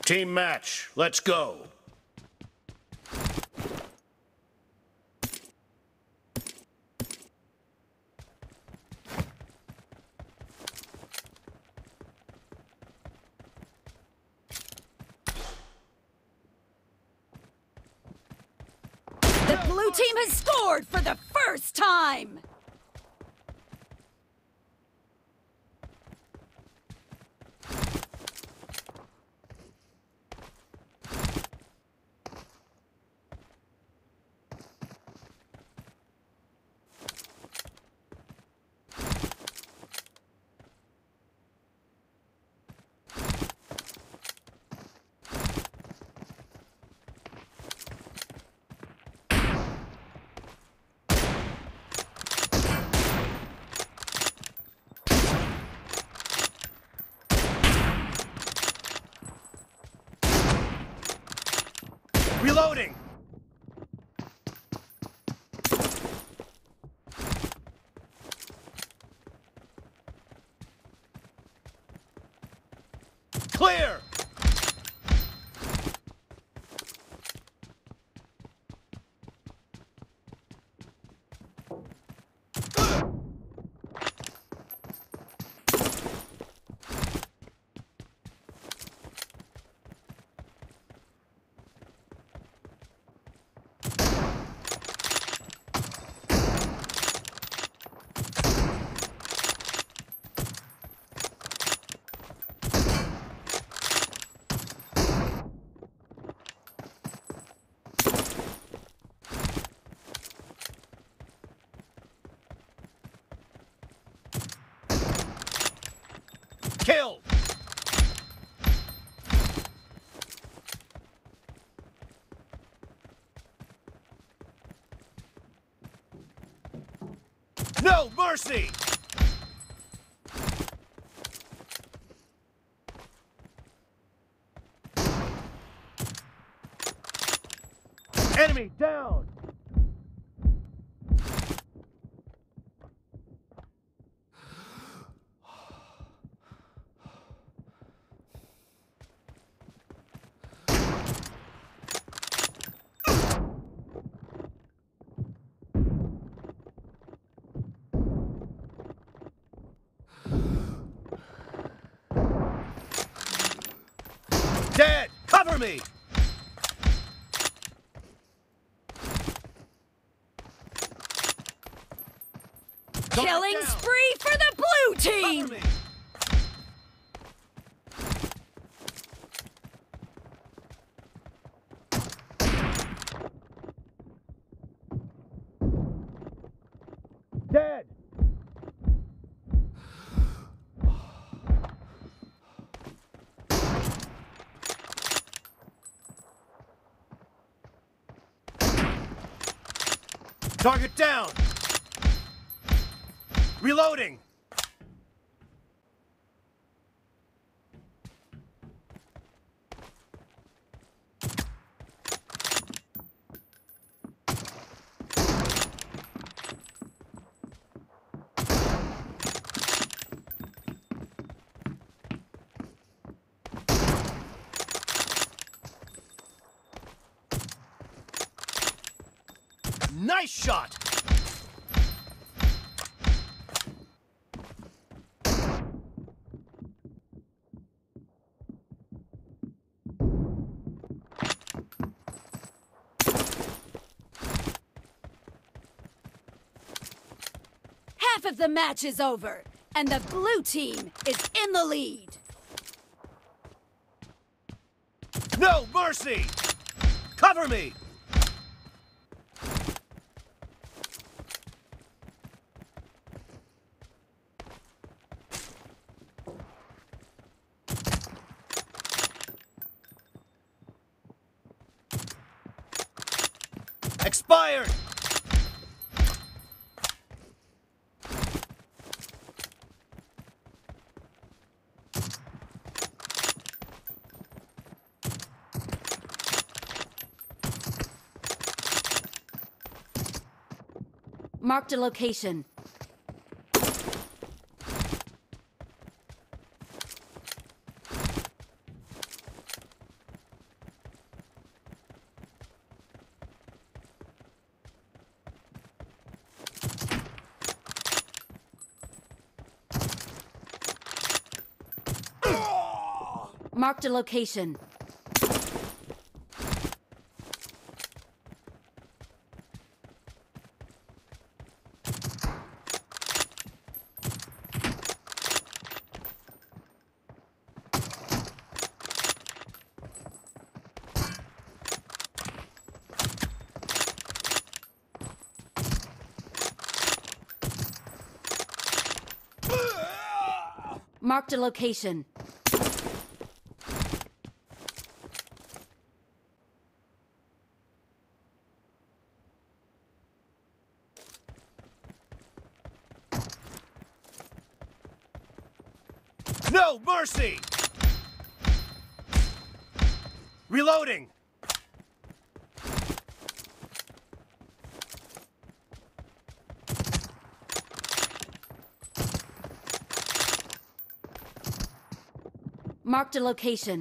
Team match, let's go. The blue team has scored for the first time! Reloading! Clear! Kill! No mercy! Enemy down! Dead! Cover me! Killing spree for the blue team! Cover me! Dead! Target down! Reloading! Nice shot! Half of the match is over, and the blue team is in the lead. No mercy! Cover me! Expired! Marked a location. Marked a location. Marked a location. No mercy! Reloading! Marked a location.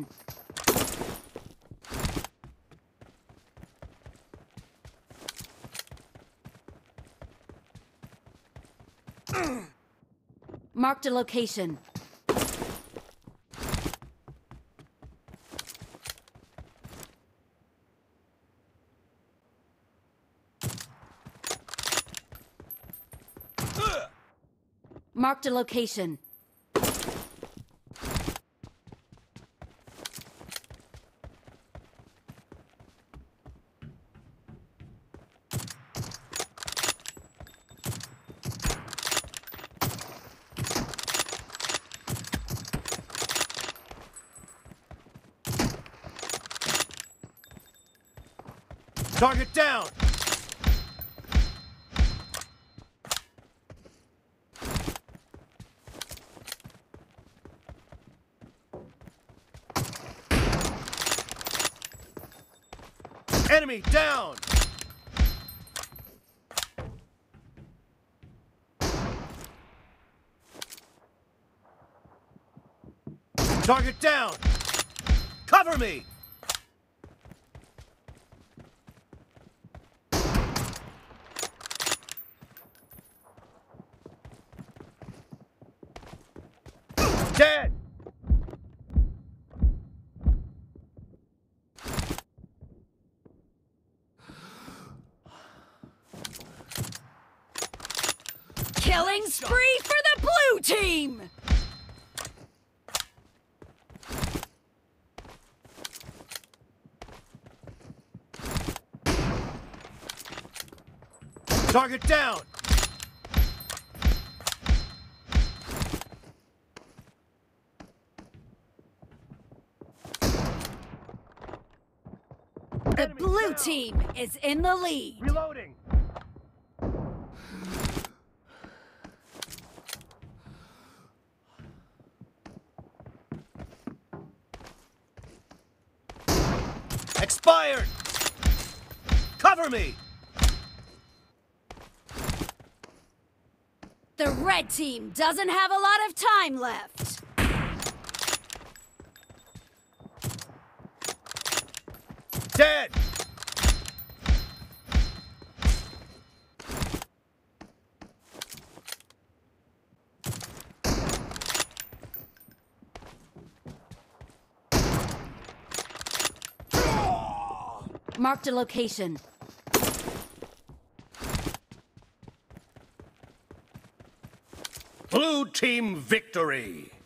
Marked a location. Marked a location. Target down! Enemy down! Target down! Cover me! Dead! Killing spree for the blue team! Target down! The blue team is in the lead. Reloading! Expired! Cover me! The red team doesn't have a lot of time left. Dead! Marked a location. Blue team victory!